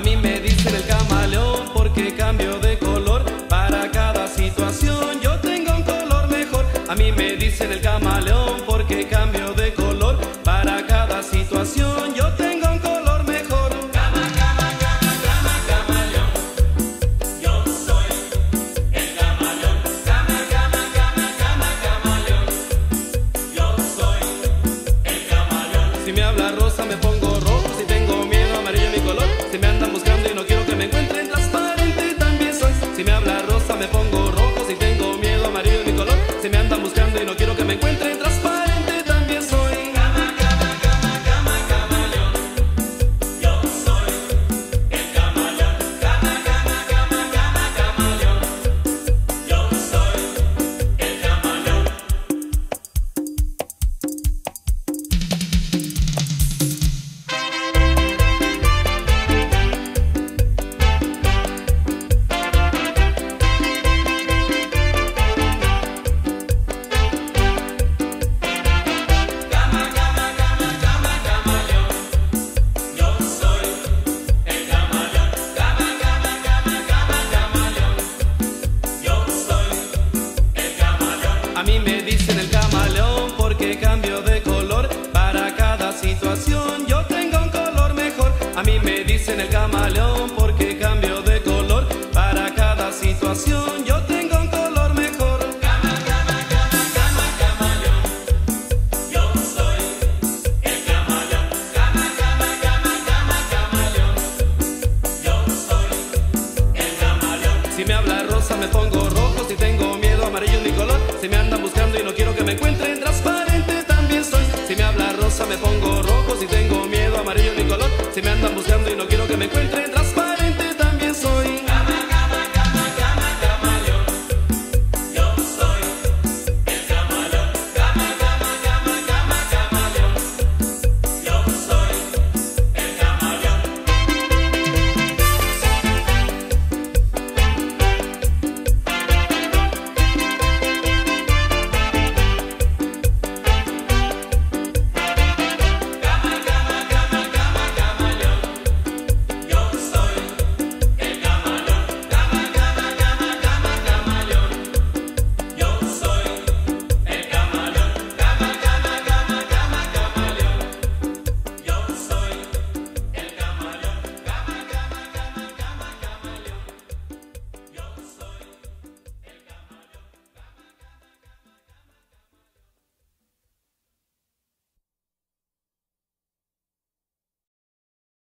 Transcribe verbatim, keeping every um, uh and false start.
mí me dicen el camaleón porque cambio de color. Para cada situación yo tengo un color mejor. A mí me dicen el camaleón porque cambio de color. Para cada situación yo tengo un color mejor. Cama, cama, cama, cama, camaleón. Yo soy el camaleón. Cama, cama, cama, cama, camaleón. Yo soy el camaleón. Si me habla rosa me pongo rojo. Si tengo miedo amarillo mi color. Si me andan buscando y no quiero que me encuentren, transparente también soy. Si me habla rosa me pongo rojo. Si tengo miedo amarillo mi color. Si me andan buscando y no quiero que me encuentren, transparente también soy. Cama, cama, cama, cama, camaleón. Yo soy el camaleón. Cama, cama, cama, cama, camaleón. Yo soy el camaleón. Cama, cama, cama, cama, camaleón. Yo soy el camaleón. Cama, cama, cama, cama, camaleón. Yo soy el camaleón. A mí me dicen el camaleón porque cambio de color. Para cada situación yo tengo un color mejor. A mí me dicen el camaleón porque cambio de color. Para cada situación yo tengo un color mejor. Cama, cama, cama, cama, camaleón. Yo soy el camaleón. Cama, cama, cama, cama, camaleón. Yo soy el camaleón. Si me habla rosa me pongo rojo. Si tengo miedo amarillo es mi color. Si me andan buscando y no quiero que me encuentren, transparente también soy. Si me habla rosa me pongo rojo. Si tengo miedo amarillo es mi color. Si me andan buscando y no quiero que me encuentren,